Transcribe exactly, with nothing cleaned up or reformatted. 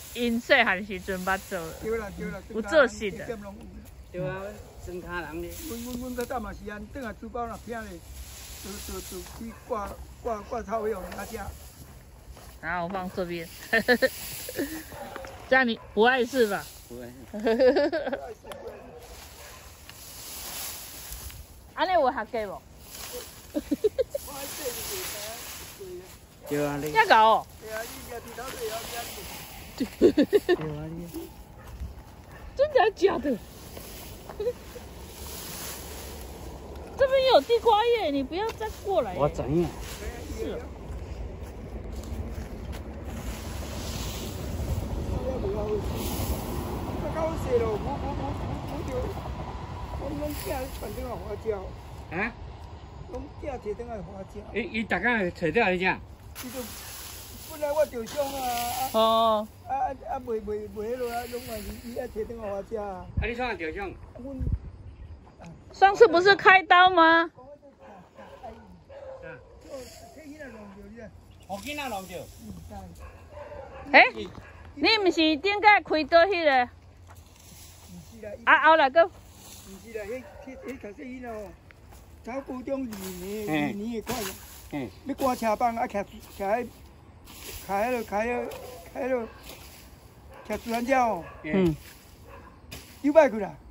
因细汉时阵捌做， 对啦对啦， 有做事的。 对啊，装卡人咧。 阮阮阮较早嘛是安，等下珠宝若偏咧，就就就去挂挂挂草尾用阿只。 然后我放这边，这样你不碍事吧？ 不会。 安尼有合格无？ 对啊，你。 也搞哦。 对啊，你抓头对啊， 对啊，你。 真的假的？这边有地瓜叶，你不要再过来。 我知影。 是。 较好势咯，我我我我就，我拢囝反正互我食。 啊？ 拢囝摕倒来互我食。 伊伊逐工找倒来食。 伊就本来我着想啊，啊哦。 啊啊卖卖卖迄落啊，拢嘛是伊爱摕倒来互我食。啊， 你创着想？ 阮。 上次不是开刀吗？ 我囡仔弄着。 哎，你毋是顶个开刀迄个？啊，后来个？ 毋是啦，迄迄迄读册囡仔哦，考高中二年二年的快乐。嗯。要挂车帮啊，徛徛喺徛喺度徛喺徛喺度徛自然车哦。嗯。又歹去啦。